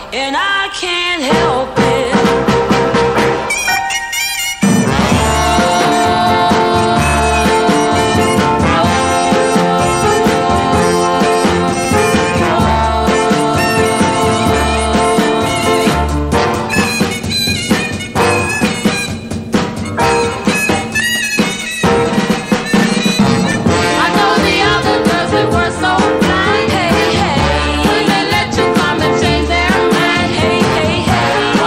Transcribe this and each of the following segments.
and I can't help it. Hey, hey,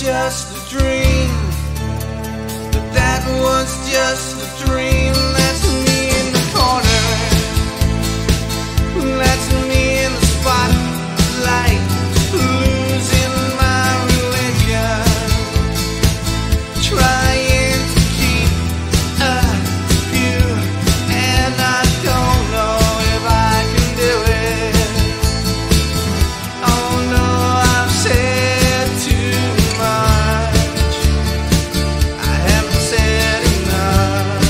just a dream, but that was just a dream. That's me in the corner, that's me in the spotlight, losing my religion, trying to keep up you, and I don't know if I can do it. Oh no, I've said too much, I haven't said enough.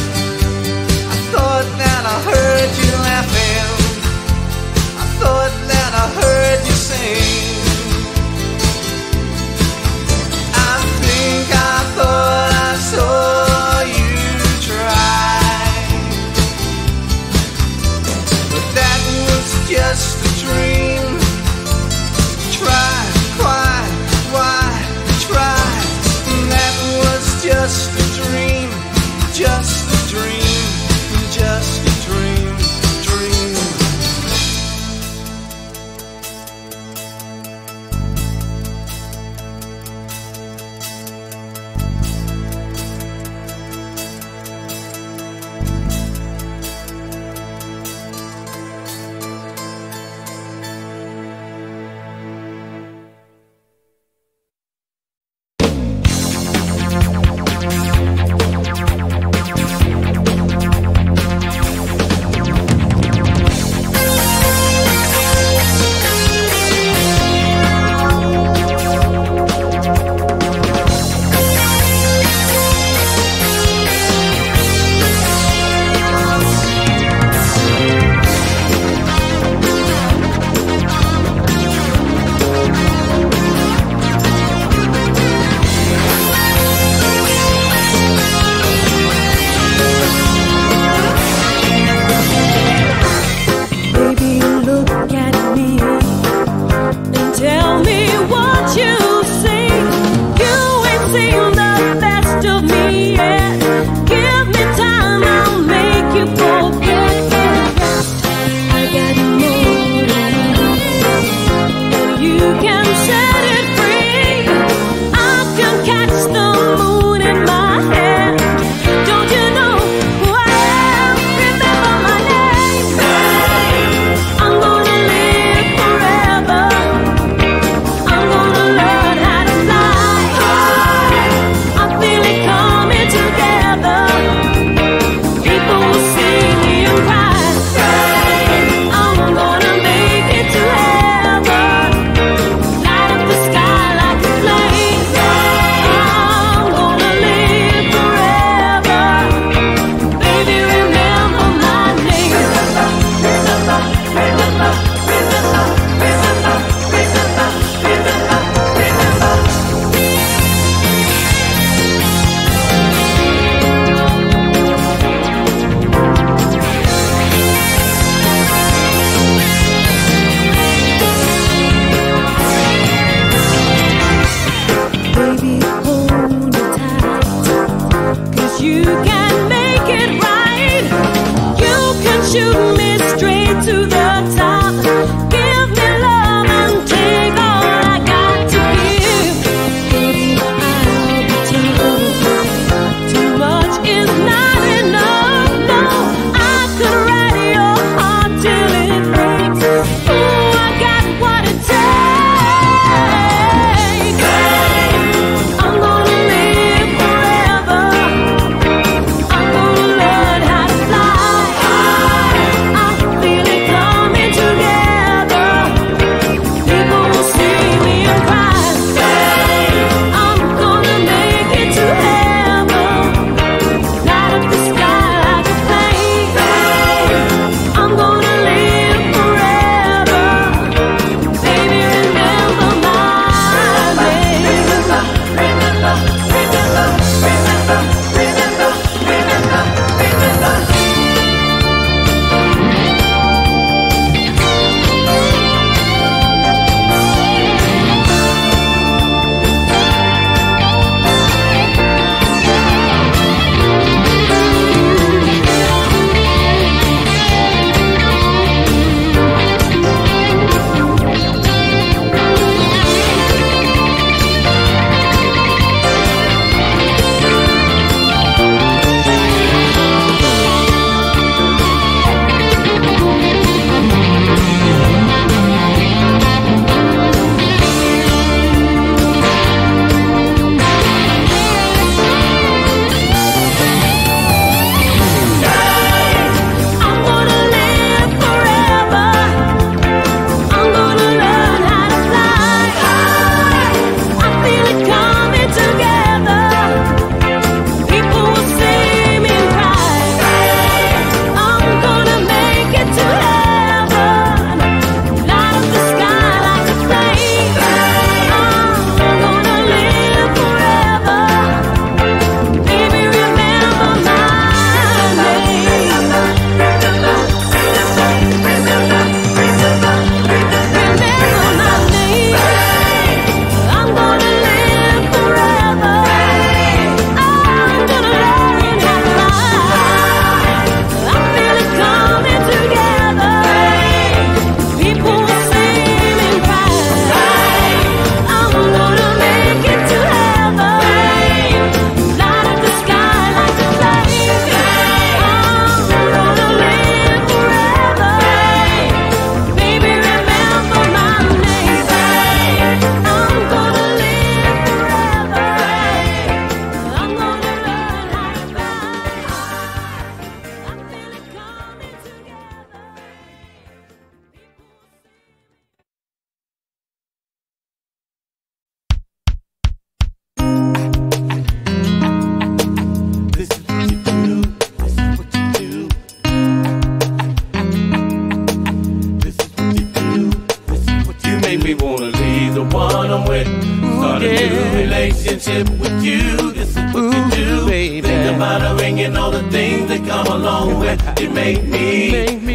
me wanna leave the one I'm with. Start a new relationship with you. This is what you do, baby. Think about a ring and all the things that come along with. You make me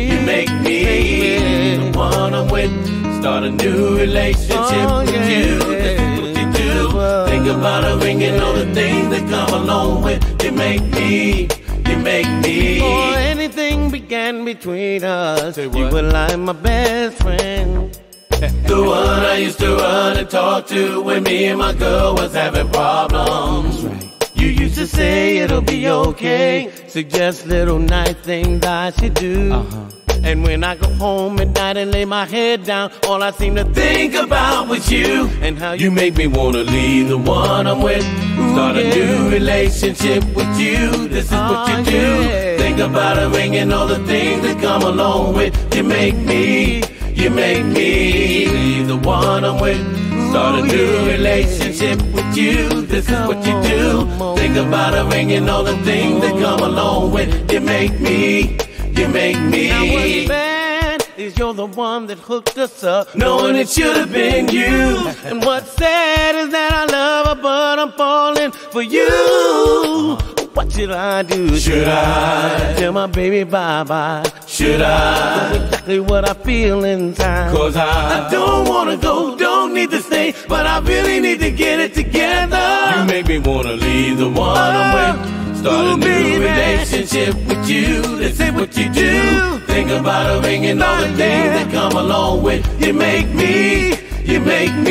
the one I'm with. Start a new relationship with you. This is what you do. Think about a ring and all the things that come along with. You make me. Before anything began between us, you were like my best friend. The one I used to run and talk to when me and my girl was having problems. You used to say it'll be okay, suggest little nice things I should do. And when I go home at night and lay my head down, all I seem to think about was you. And how you make me wanna leave the one I'm with. Start a new relationship with you. This is what you do. Think about a ring and all the things that come along with. You make me leave the one I'm with. Start a new relationship with you. This is what you do. Think about a ring and all the things that come along with. You make me. Now what's bad is you're the one that hooked us up, knowing it should have been you. And what's sad is that I love her, but I'm falling for you. What should I do? Should I tell my baby bye-bye? Should I? Know exactly what I feel inside. 'Cause I don't wanna go, don't need to stay, but I really need to get it together. You make me wanna leave the one I'm with. Start a new relationship with you. This is what you do. Think about a ring and all the things that come along with. You make me the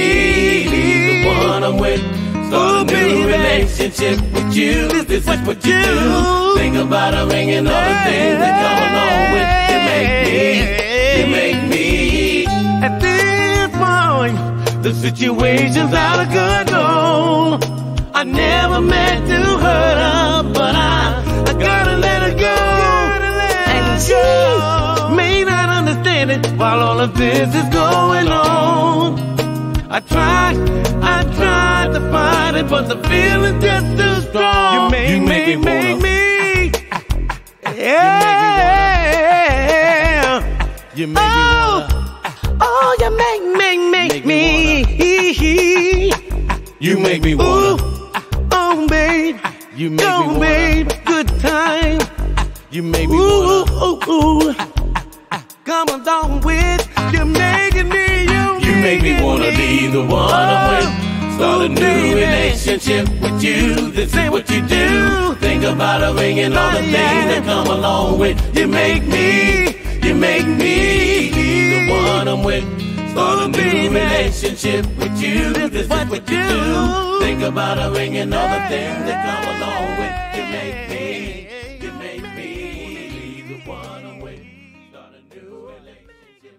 one I'm with. Start a new relationship with you. This is what you do. Think about a ring and all the things that come along with. You make me. At this point, the situation's out of control. I never meant to hurt her, but I gotta let her go. And she may not understand it while all of this is going on. I tried to fight it, but the feeling's just too strong. You make me. Yeah. You make me wanna. Oh, you make me. You make me wanna. Oh, babe. You make me wanna. Babe, good time. You make me wanna. Ooh. Come along with you, making me You make me wanna leave the one I'm with. Start a new relationship with you. This is what you do. Think about a ring and all the things that come along with. You make me the one I'm with. Start a new relationship with you. This is what you do. Think about a ring and all the things that come along with. You make me the one I'm with. Start a new relationship.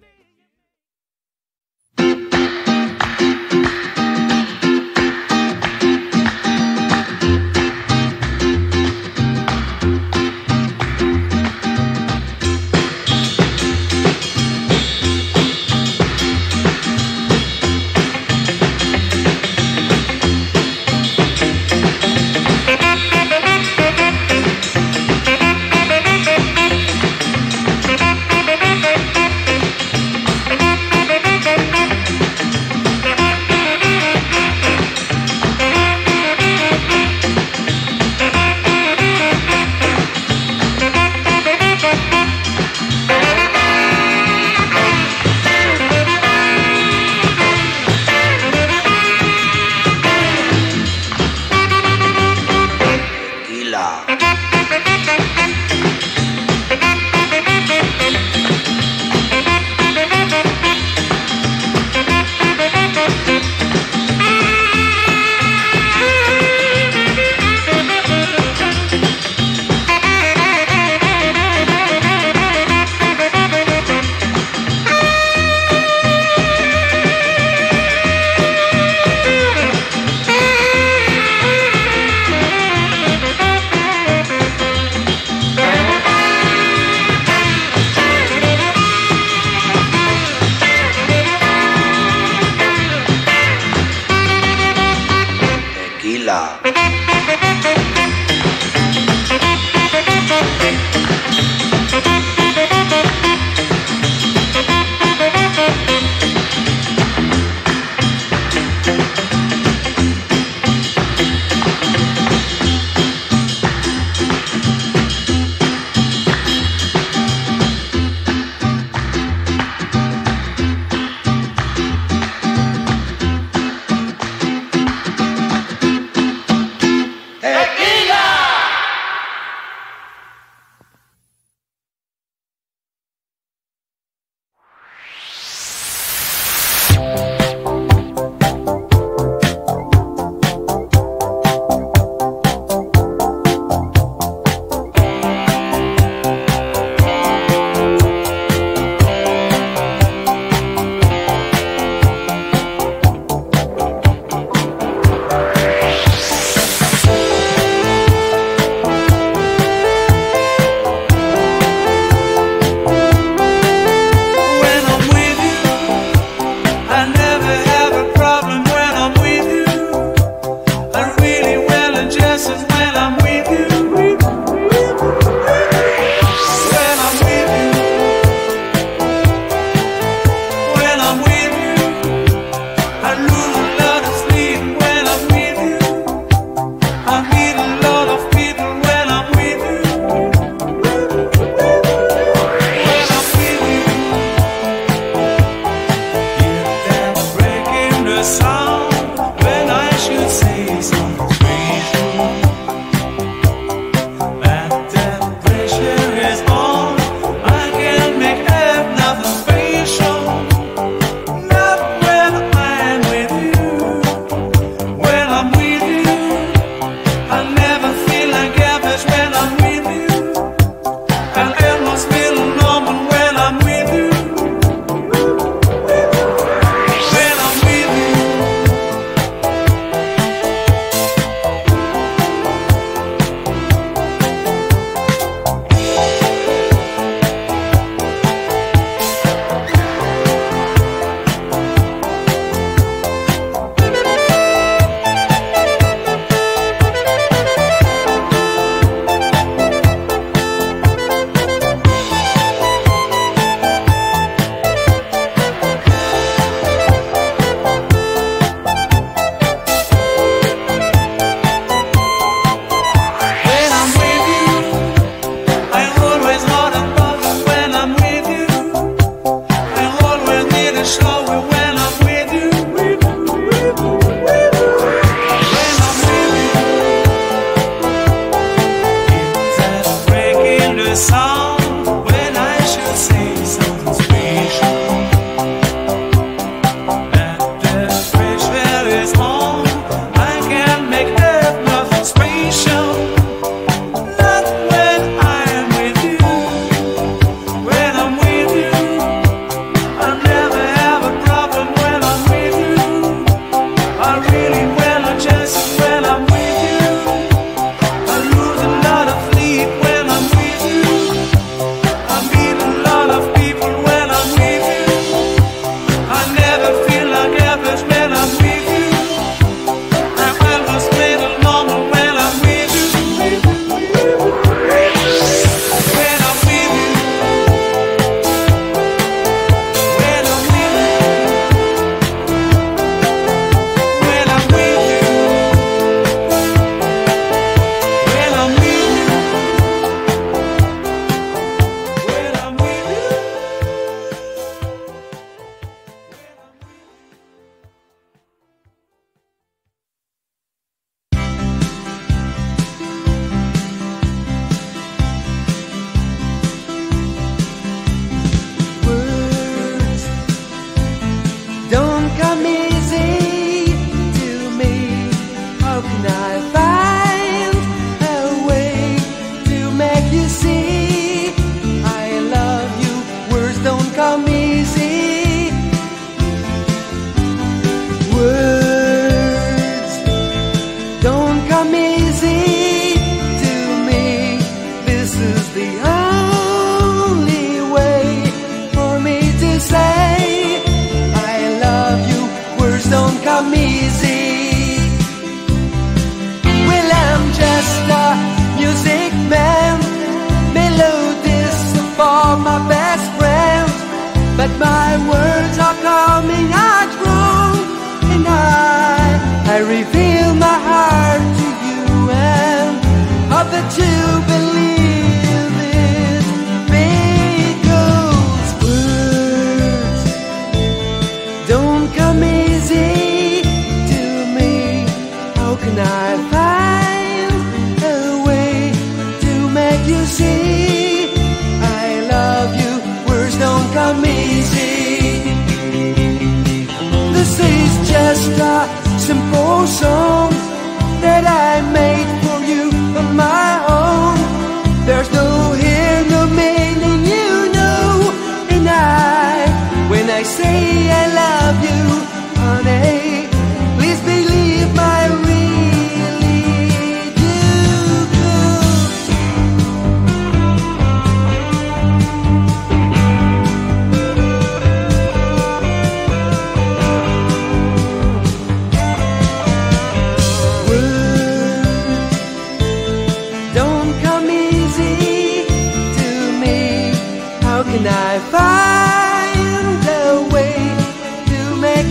can I find a way to make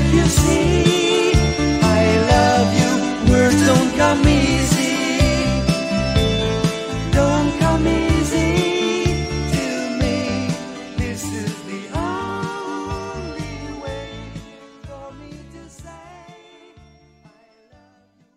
you see, I love you. Words don't come easy. Don't come easy to me. This is the only way for me to say I love you.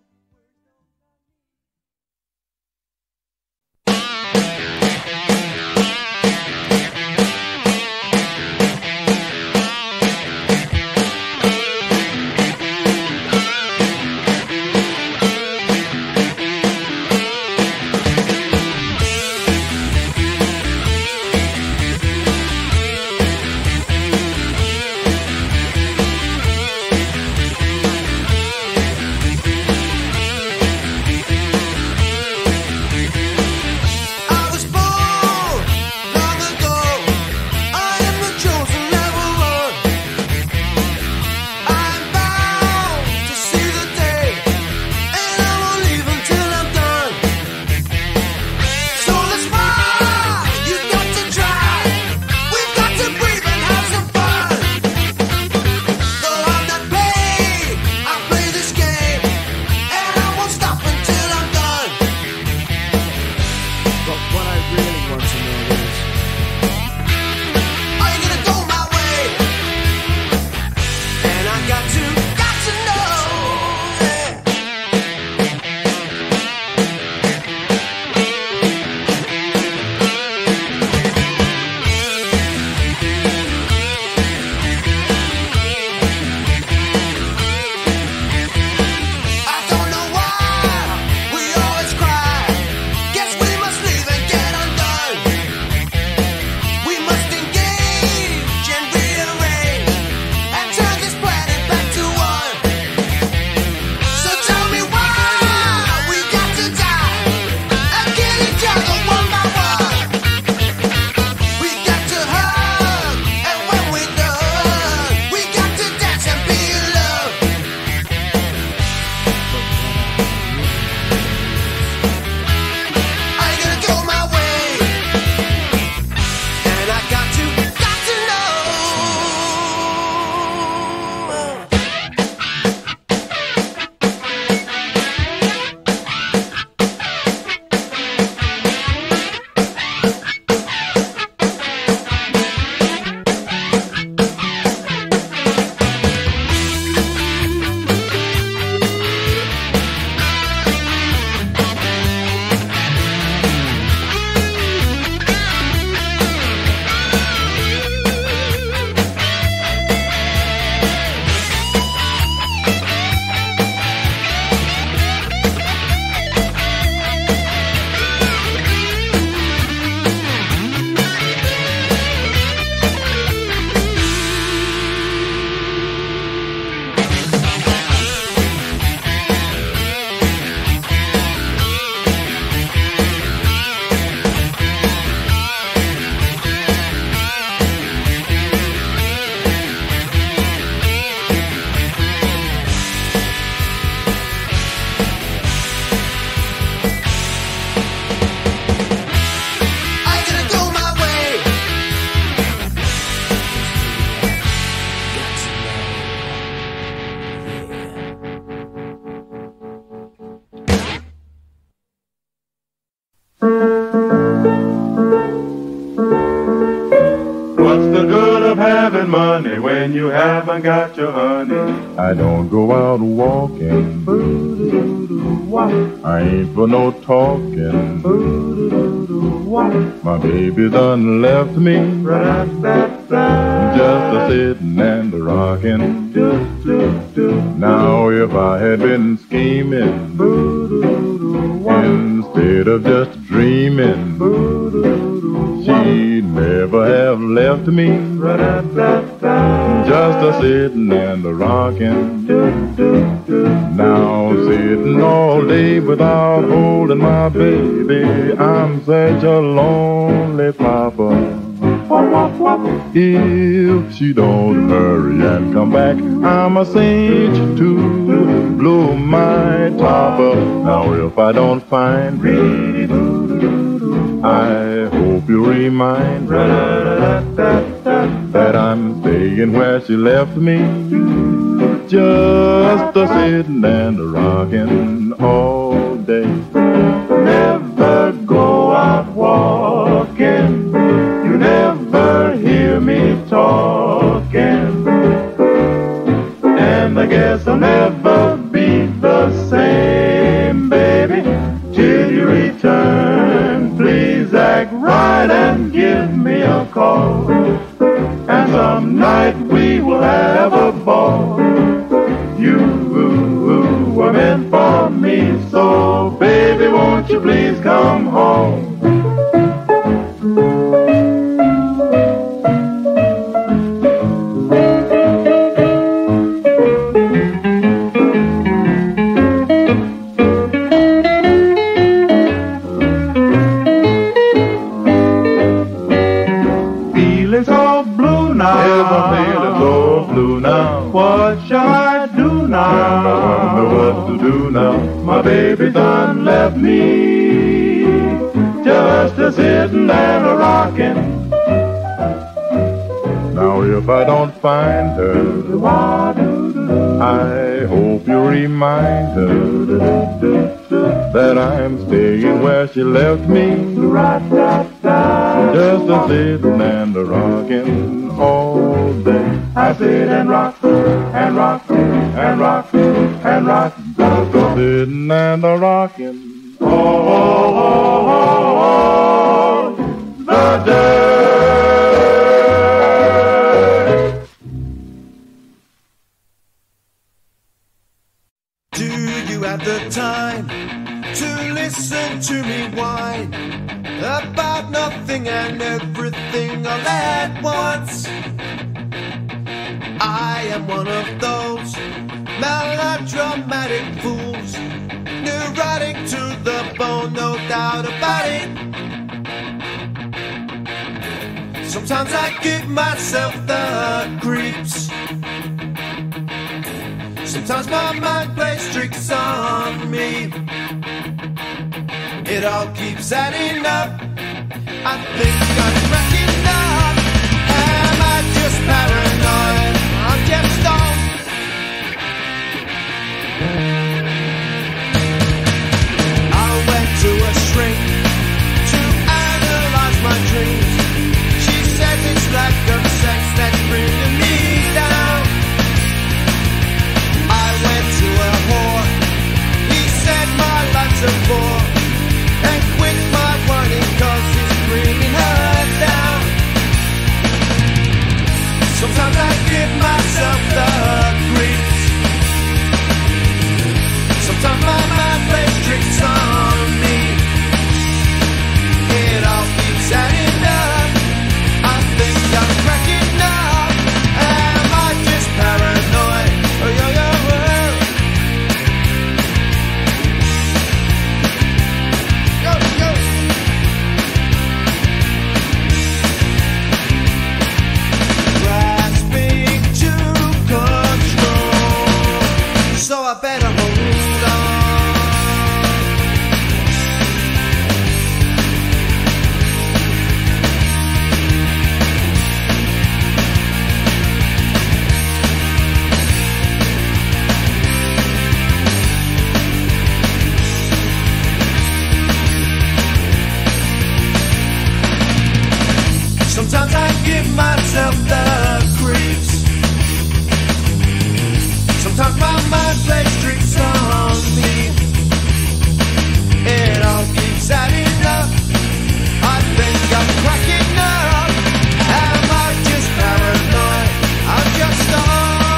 Money when you haven't got your honey. I don't go out walking. I ain't for no talking. My baby done left me, just a sitting and a rocking. Now if I had been scheming instead of just dreaming, she'd never have left me, just a sitting and a rocking. Now sitting all day without holding my baby, I'm such a lonely papa. If she don't hurry and come back, I'm a cinch to blow my top up. Now if I don't find her, I hope you remind her that I'm staying where she left me. just a-sitting and a-rocking all day. Never go out walking, you never hear me talking, and I guess I'll never be the same, baby, till you return. Please act right and give me a call, and some night we will have a ball. You were meant for me, so baby, won't you please come home? Feeling's all blue now. Feeling's so blue now. What shall I do now? I wonder what to do now. My baby done left me, just a-sitting and a-rocking. Now if I don't find her, I hope you remind her that I'm staying where she left me, just a-sitting and a-rocking all day. I sit and rock, and rock, and rock, and rock, just a-sitting and a-rocking all the day. Do you have the time to listen to me whine about nothing and everything all at once? I am one of those melodramatic fools, neurotic to the bone, no doubt about it. Sometimes I give myself the creeps. Sometimes my mind plays tricks on me. It all keeps adding up. I think I'm cracking up. Am I just paranoid? I'm just stoned. I went to a shrink to analyze my dreams. She said it's lack of sex that's bringing me down. I went to a whore. He said my life's a bore, and quit my whining 'cause it's bringing her down. Sometimes I give myself the creeps. Sometimes my mind plays tricks on me. It all keeps adding up. I think I'm cracking up. Am I just paranoid? Oh, yo, yo, yo, yo. Grasping to control, so I better hold on. Sometimes I give myself the creeps. Sometimes my mind plays tricks on me. It all keeps adding up. I think I'm cracking up. Am I just paranoid? I'm just stoned.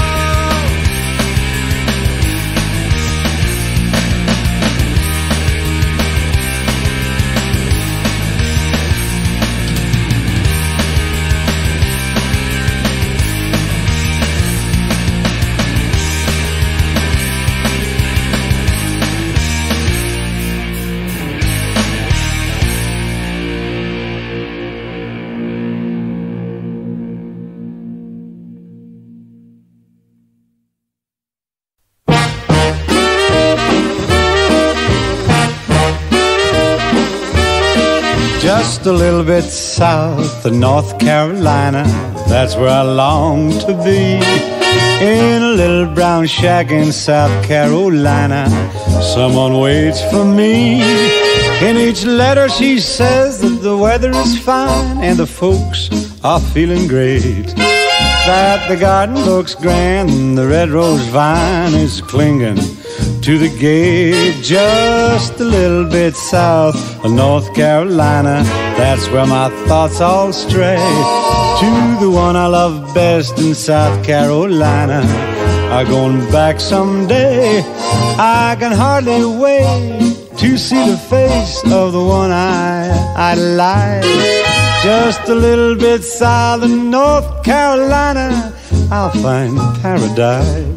Just a little bit south of North Carolina, that's where I long to be. In a little brown shack in South Carolina. Someone waits for me. In each letter she says that the weather is fine and the folks are feeling great, that the garden looks grand and the red rose vine is clinging to the gate. Just a little bit south of North Carolina, that's where my thoughts all stray, to the one I love best in South Carolina. I'm going back someday. I can hardly wait to see the face of the one I idolize. Just a little bit south of North Carolina, I'll find paradise.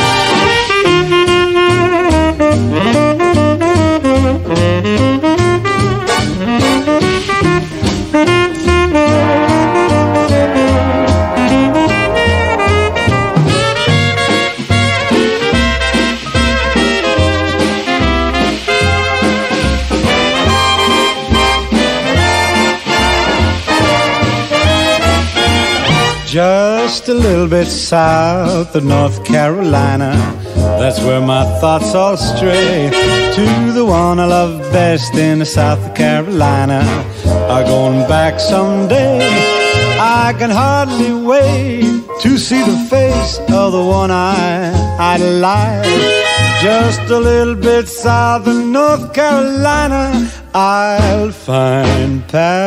Just a little bit south of North Carolina, that's where my thoughts all stray, to the one I love best in South Carolina. I'm going back someday. I can hardly wait to see the face of the one I idolize. Just a little bit south of North Carolina, I'll find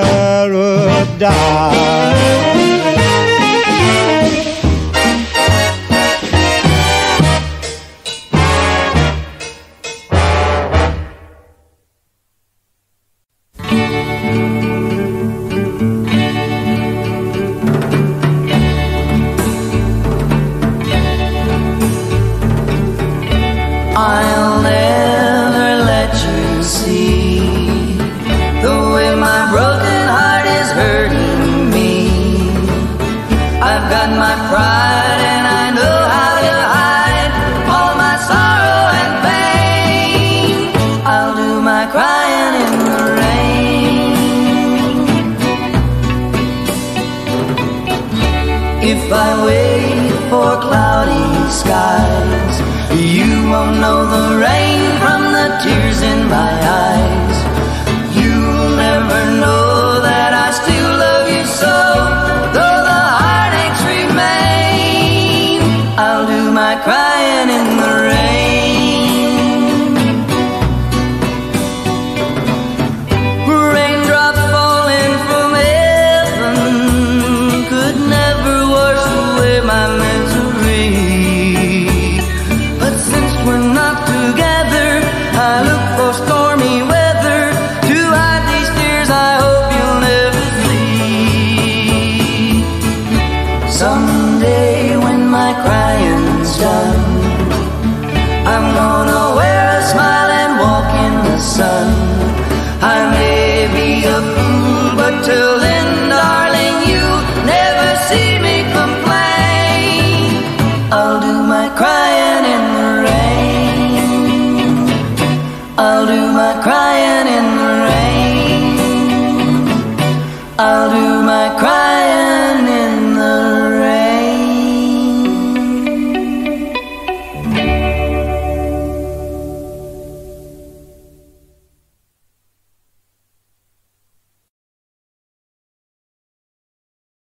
paradise. I'll never let you see the way my broken heart is hurting me. I've got my pride and I know how to hide all my sorrow and pain. I'll do my crying in the rain. If I wait for cloudy skies, you won't know the rain from the tears in my eyes. You'll never know that I still love you so, though the heartaches remain. I'll do my crying in the rain.